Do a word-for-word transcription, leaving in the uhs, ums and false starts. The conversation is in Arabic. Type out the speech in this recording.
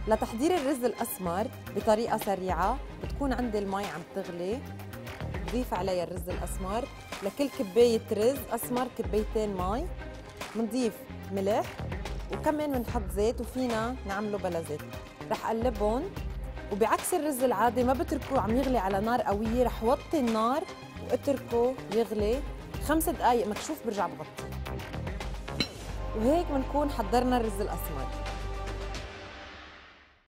لتحضير الرز الأسمر بطريقة سريعة، بتكون عندي المي عم تغلي، بضيف عليها الرز الأسمر. لكل كباية رز أسمر كبايتين مي. بنضيف ملح وكمان بنحط زيت، وفينا نعمله بلا زيت. رح قلبهم، وبعكس الرز العادي ما بتركوه عم يغلي على نار قوية، رح وطي النار واتركه يغلي خمس دقايق مكشوف، برجع بغطي. وهيك بنكون حضرنا الرز الأسمر.